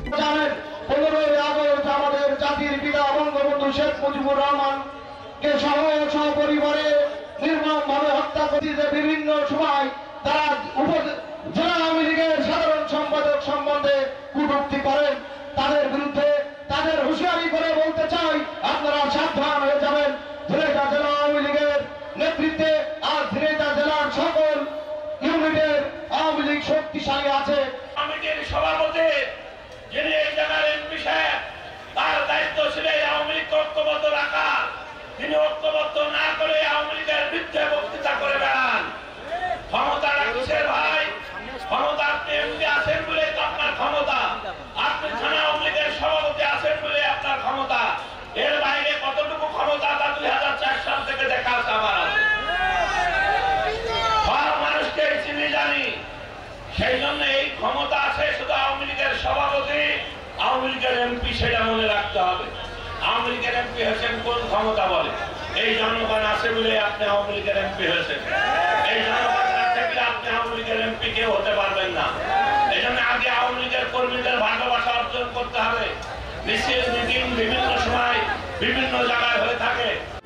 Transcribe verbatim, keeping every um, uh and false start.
জানেন পনেরোই আগস্ট আমাদের জাতির পিতা বঙ্গবন্ধু শেখ মুজিবুর রহমানকে সহ সপরিবারে নির্মমভাবে হত্যা করেছে। বিভিন্ন সময় তারা জেলা আওয়ামী লীগের সাধারণ সম্পাদক সম্বন্ধে কটূক্তি করেন। তাদের বিরুদ্ধে তাদের হুঁশিয়ারি করে বলতে চাই, আপনারা সাবধান হয়ে যাবেন। ঝিনাইদহ জেলা আওয়ামী লীগের নেতৃত্বে আর ঝিনাইদহ জেলার সকল ইউনিটের আওয়ামী লীগ শক্তিশালী আছে। কমিটির সভাপতি যিনি এই জেলার এমপি সাহেব, তার দায়িত্ব ছিল আওয়ামী লীগ ঐক্যবদ্ধ রাখা। তিনি ঐক্যবদ্ধ না করে আওয়ামী লীগের বিরুদ্ধে বক্তৃতা করে বেড়ান। ক্ষমতা রাখছেন ভাই, ক্ষমতা আপনি এমপি আছেন বলে তো আপনার ক্ষমতা, আপনি থানা আওয়ামী লীগের সভাপতি আছেন বলে আপনার ক্ষমতা। এর বাইরে কতটুকু ক্ষমতা তা দুই হাজার চার সাল থেকে দেখা আছে আমার। সব মানুষকে চিনি জানি, সেই জন্য এই ক্ষমতা আছে শুধু আওয়ামী লীগের সভাপতি, আওয়ামী লীগের এমপি, সেটা মনে রাখতে হবে। আওয়ামী লীগের এমপি হয়েছেন কোন ক্ষমতা বলে? এই জনগণ আছে বলে আপনি আওয়ামী লীগের এমপি হয়েছেন। এই জনগণ না থাকলে আপনি আওয়ামী লীগের এমপি কেউ হতে পারবেন না। এই জন্য আগে আওয়ামী লীগের কর্মীদের ভালোবাসা অর্জন করতে হবে। মিছিল মিটিং বিভিন্ন সময় বিভিন্ন জায়গায় হয়ে থাকে।